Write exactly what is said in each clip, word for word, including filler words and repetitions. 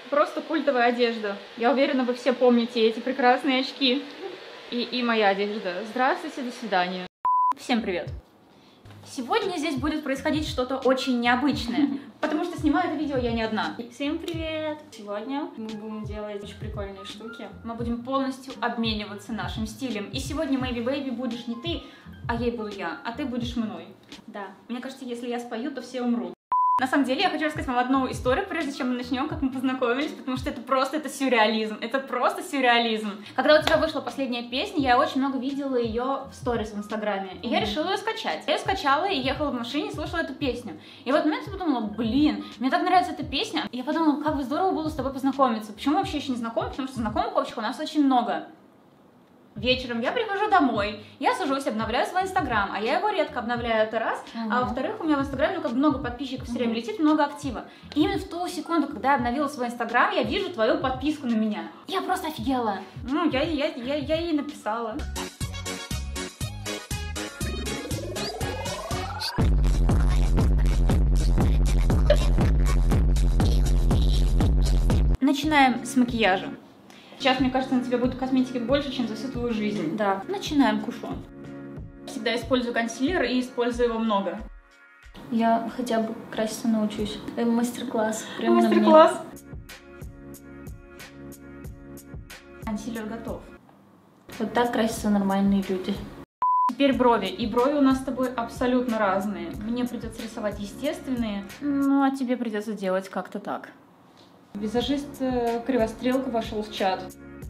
просто культовая одежда. Я уверена, вы все помните эти прекрасные очки. И, и моя одежда. Здравствуйте, до свидания. Всем привет. Сегодня здесь будет происходить что-то очень необычное, потому что снимаю это видео я не одна. Всем привет! Сегодня мы будем делать очень прикольные штуки. Мы будем полностью обмениваться нашим стилем. И сегодня, Maybe Baby, будешь не ты, а ей буду я, а ты будешь мной. Да. Мне кажется, если я спою, то все умрут. На самом деле, я хочу рассказать вам одну историю, прежде чем мы начнем, как мы познакомились, потому что это просто, это сюрреализм, это просто сюрреализм. Когда у тебя вышла последняя песня, я очень много видела ее в сторис в Инстаграме, и я решила ее скачать. Я ее скачала и ехала в машине, слушала эту песню. И в этот момент я подумала, блин, мне так нравится эта песня. И я подумала, как бы здорово было с тобой познакомиться. Почему вообще еще не знакомы? Потому что знакомых общих у нас очень много. Вечером я прихожу домой, я сажусь, обновляю свой Инстаграм, а я его редко обновляю, это раз, uh-huh. а во-вторых, у меня в Инстаграме ну, как много подписчиков все время uh-huh. летит, много актива. И именно в ту секунду, когда я обновила свой Инстаграм, я вижу твою подписку на меня. Я просто офигела. Ну, я, я, я, я ей написала. Начинаем с макияжа. Сейчас, мне кажется, на тебе будет косметики больше, чем за всю твою жизнь. Да. Начинаем кушон. Всегда использую консилер и использую его много. Я хотя бы краситься научусь. Мастер-класс. Мастер-класс. Консилер готов. Вот так красятся нормальные люди. Теперь брови. И брови у нас с тобой абсолютно разные. Мне придется рисовать естественные, ну а тебе придется делать как-то так. Визажист Кривострелка вошел в чат.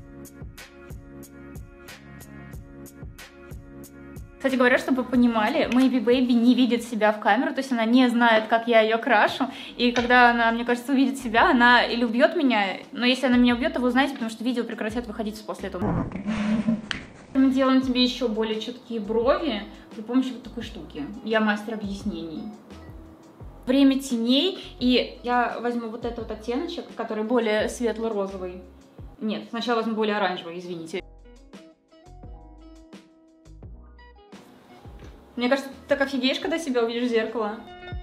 Кстати говоря, чтобы вы понимали, Maybe Baby не видит себя в камеру, то есть она не знает, как я ее крашу. И когда она, мне кажется, увидит себя, она или убьет меня, но если она меня убьет, то вы узнаете, потому что видео прекратят выходить после этого. Мы делаем тебе еще более четкие брови при помощи вот такой штуки. Я мастер объяснений. Время теней, и я возьму вот этот вот оттеночек, который более светло-розовый. Нет, сначала возьму более оранжевый, извините. Мне кажется, ты так офигеешь, когда себя увидишь в зеркало.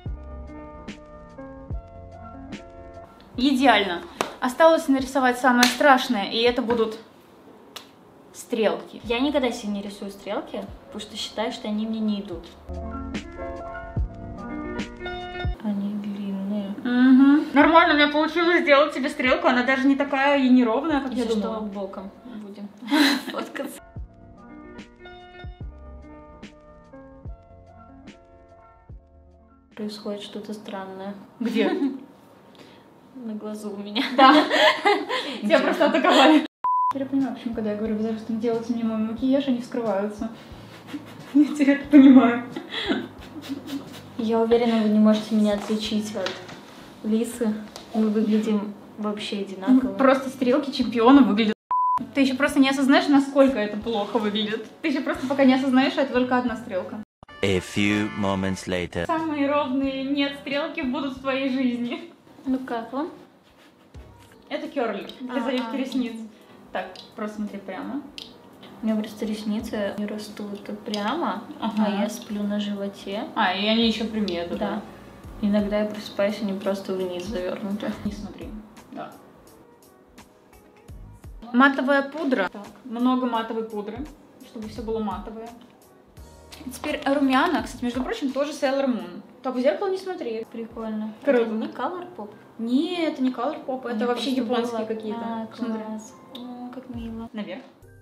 Идеально. Осталось нарисовать самое страшное, и это будут стрелки. Я никогда себе не рисую стрелки, потому что считаю, что они мне не идут. Они длинные. Угу. Нормально, у меня получилось сделать тебе стрелку, она даже не такая и неровная, как я думала. думала. Что боком будем фоткаться. Происходит что-то странное. Где? На глазу у меня. Да. Тебя просто атаковали. Теперь я понимаю, почему, когда я говорю визажистам, делайте мне мой макияж, они вскрываются. Я теперь это понимаю. Я уверена, вы не можете меня отличить от Лисы. Мы выглядим вообще одинаково. Просто стрелки чемпиона выглядят. Ты еще просто не осознаешь, насколько это плохо выглядит. Ты еще просто пока не осознаешь, что это только одна стрелка. A few moments later. Самые ровные нет стрелки будут в твоей жизни. Ну как вам? Это кёрли для завивки ресниц. Так, просто смотри прямо. У меня просто ресницы не растут прямо, ага. а я сплю на животе. А, и они еще прямее, да? Да. Иногда я просыпаюсь, они просто вниз завернуты. Не смотри. Да. Матовая пудра. Так, много матовой пудры, чтобы все было матовое. Теперь румяна, кстати, между прочим, тоже Sailor Moon. Так, в зеркало не смотри. Прикольно. Круто. Это не Colourpop? Нет, это не Colourpop, это вообще японские какие-то. А, класс. О, как мило. Наверх.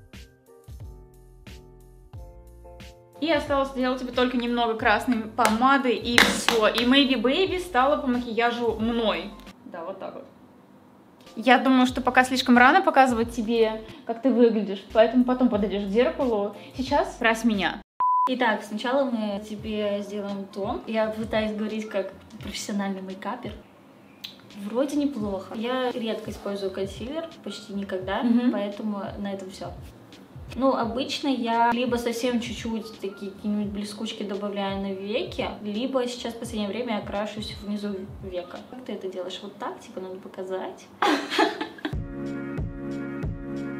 И осталось сделать тебе только немного красной помады, и все. И Maybe Baby стала по макияжу мной. Да, вот так вот. Я думаю, что пока слишком рано показывать тебе, как ты выглядишь, поэтому потом подойдешь к зеркалу. Сейчас крась меня. Итак, сначала мы тебе сделаем тон. Я пытаюсь говорить как профессиональный мейкапер. Вроде неплохо. Я редко использую консилер, почти никогда, mm-hmm. поэтому на этом все. Ну, обычно я либо совсем чуть-чуть такие какие-нибудь блескучки добавляю на веки, либо сейчас в последнее время я крашусь внизу века. Как ты это делаешь? Вот так? Типа надо показать.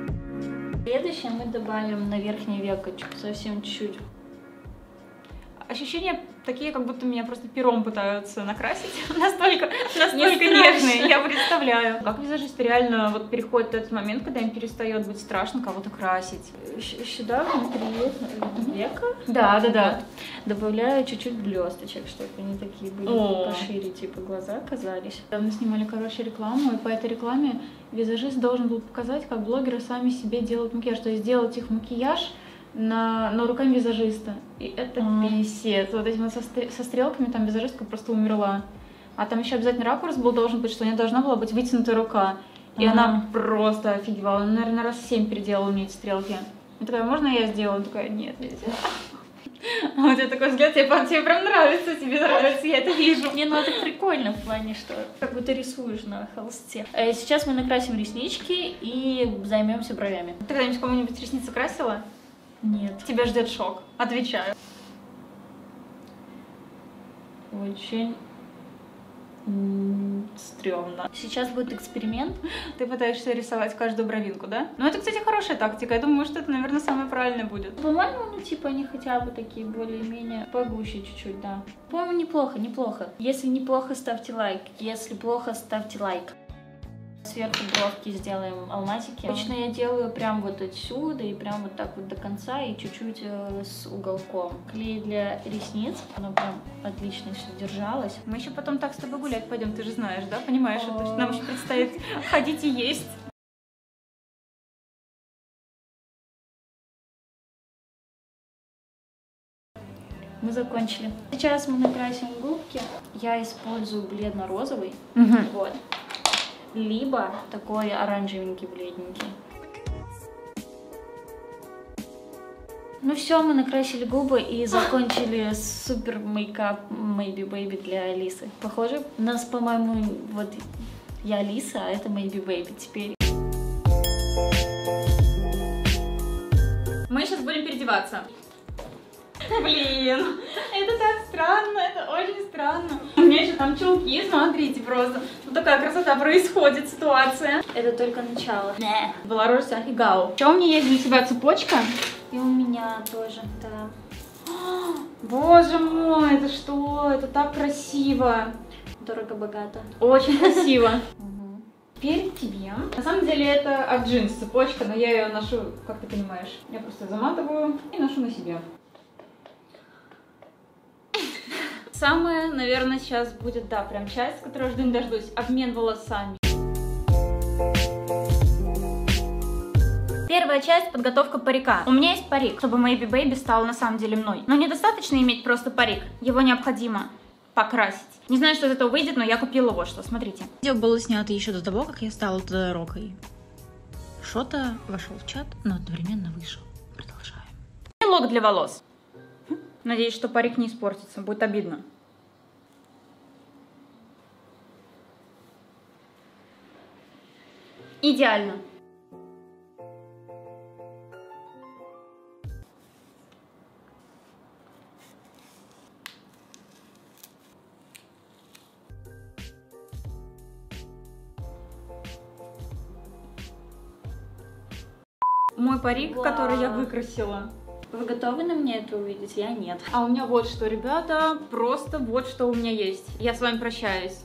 Следующее мы добавим на верхнее веко совсем чуть-чуть. А ощущения такие, как будто меня просто пером пытаются накрасить. Настолько, настолько нежные, я представляю. Как визажист реально вот переходит этот момент, когда им перестает быть страшно кого-то красить. Сюда внутри века. Да, да, да. Добавляю чуть-чуть блесточек, чтобы они такие были О. пошире, типа глаза казались. Мы снимали, короче, рекламу, и по этой рекламе визажист должен был показать, как блогеры сами себе делают макияж, то есть сделать их макияж на, на руками визажиста. И это А. писец. Вот этим вот со, стр- со стрелками там визажистка просто умерла. А там еще обязательно ракурс был должен быть, что у нее должна была быть вытянутая рука. И А. она просто офигевала. Она, наверное, раз семь переделала у нее эти стрелки. Я такая, можно я сделаю? Она такая, нет, нельзя. А у тебя такой взгляд, тебе, тебе прям нравится, тебе нравится, я это вижу. Не, ну это прикольно в плане, что как будто рисуешь на холсте. Э, Сейчас мы накрасим реснички и займемся бровями. Ты когда-нибудь кому-нибудь ресницы красила? Нет. Тебя ждет шок. Отвечаю. Очень м, стрёмно. Сейчас будет эксперимент. Ты пытаешься рисовать каждую бровинку, да? Ну, это, кстати, хорошая тактика. Я думаю, что это, наверное, самое правильное будет. По-моему, ну типа они хотя бы такие более-менее погуще чуть-чуть, да. По-моему, неплохо, неплохо. Если неплохо, ставьте лайк. Если плохо, ставьте лайк. Сверху бровки сделаем алмазики. Обычно я делаю прям вот отсюда и прям вот так вот до конца и чуть-чуть э, с уголком. Клей для ресниц, оно прям отлично все держалось. Мы еще потом так с тобой гулять пойдем, ты же знаешь, да? Понимаешь, это, что нам еще предстоит ходить и есть. Мы закончили. Сейчас мы накрасим губки. Я использую бледно-розовый. Угу. Вот. Либо такой оранжевенький, бледненький. Ну все, мы накрасили губы и закончили супер мейкап Maybe Baby для Алисы. Похоже? У нас, по-моему, вот я Алиса, а это Maybe Baby теперь. Мы сейчас будем переодеваться. Блин, это так странно, это очень странно. У меня еще там чулки, смотрите просто. Вот такая красота происходит, ситуация. Это только начало. Беларусь Ахигау. Еще у меня есть для тебя цепочка. И у меня тоже, да. Боже мой, это что? Это так красиво. Дорого-богато. Очень красиво. Теперь тебе. На самом деле это от джинс цепочка, но я ее ношу, как ты понимаешь. Я просто заматываю и ношу на себе. Самая, наверное, сейчас будет, да, прям часть, которую жду не дождусь. Обмен волосами. Первая часть — подготовка парика. У меня есть парик, чтобы Maybe Baby стал на самом деле мной. Но недостаточно иметь просто парик. Его необходимо покрасить. Не знаю, что из этого выйдет, но я купила вот что. Смотрите. Видео было снято еще до того, как я стала Тодорокой. Шота вошел в чат, но одновременно вышел. Продолжаем. Лок для волос. Надеюсь, что парик не испортится. Будет обидно. Идеально. Мой парик, Вау. который я выкрасила. Вы готовы на мне это увидеть? Я нет. А у меня вот что, ребята, просто вот что у меня есть. Я с вами прощаюсь.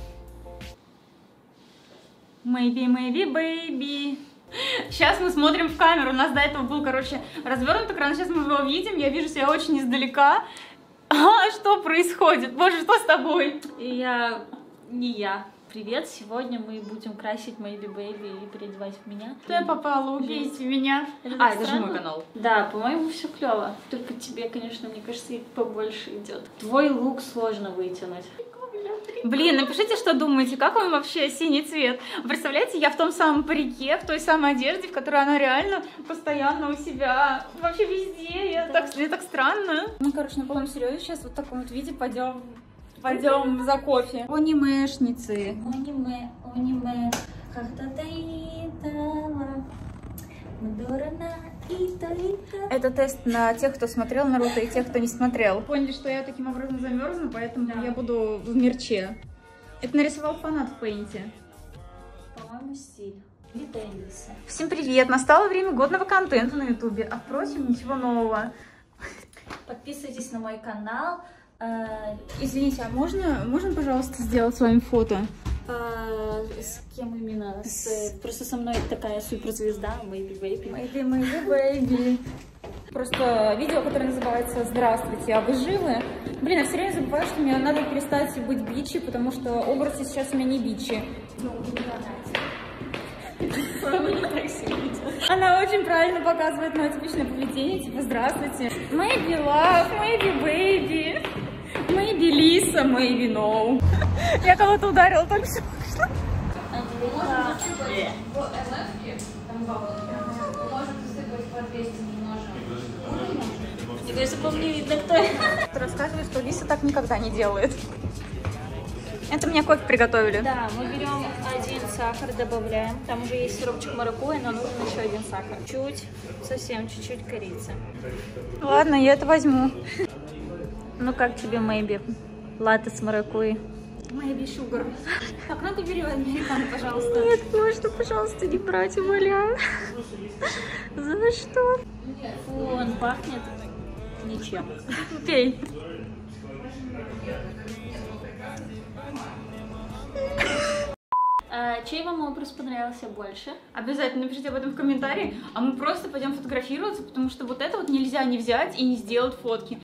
Maybe, maybe, baby. Сейчас мы смотрим в камеру. У нас до этого был, короче, развернутый экран. Сейчас мы его видим. Я вижу себя очень издалека. А, что происходит? Боже, что с тобой? И я... не я. Привет, сегодня мы будем красить Maybe Baby и переодевать в меня. Что я попала? Убейте меня. Это А, так это же странно. мой канал. Да, по-моему, все клево. Только тебе, конечно, мне кажется, и побольше идет. Твой лук сложно вытянуть. Блин, напишите, что думаете, как вам вообще синий цвет? Представляете, я в том самом парике, в той самой одежде, в которой она реально постоянно у себя, вообще везде, я Да. так, мне так странно. Мы, короче, на полном серьезе сейчас вот в таком вот виде пойдем, пойдем за кофе. Анимешницы. Аниме, аниме, когда-то идала, Мадорана, Ита, Ита. Это тест на тех, кто смотрел Наруто, и тех, кто не смотрел. Поняли, что я таким образом замерзну, поэтому Да. я буду в мерче. Это нарисовал фанат в Пейнте. По-моему, стиль. Лита Элиса. Всем привет! Настало время годного контента на ютубе, а впрочем, ничего нового. Подписывайтесь на мой канал. Извините, а можно, можно, пожалуйста, сделать с вами фото? А, с кем именно? С, просто со мной такая суперзвезда, Maybe Baby. Maybe, maybe, baby. Просто видео, которое называется «Здравствуйте, а вы живы?» Блин, я все время забываю, что мне надо перестать быть бичи, потому что образы сейчас у меня не бичи. Она очень правильно показывает мое типичное поведение, типа «Здравствуйте». Maybe love, maybe baby. Maybe Lisa, maybe no. Я кого-то ударила только что. Мне кажется, по мне видно, кто это. Ты рассказываешь, что Лиса так никогда не делает. Это мне кофе приготовили. Да, мы берем один сахар, добавляем. Там уже есть сиропчик маракуйя, но нужен еще один сахар. Чуть, совсем чуть-чуть корицы. Ладно, я это возьму. Ну как тебе, Maybe? Латте с маракуйей. Maybe sugar. Так, ну-ка бери американо, пожалуйста. Нет, можно, пожалуйста, не брать, умоляю. За что? Фу, он пахнет ничем. Пей. А, чей вам образ понравился больше? Обязательно напишите об этом в комментарии, а мы просто пойдем фотографироваться, потому что вот это вот нельзя не взять и не сделать фотки.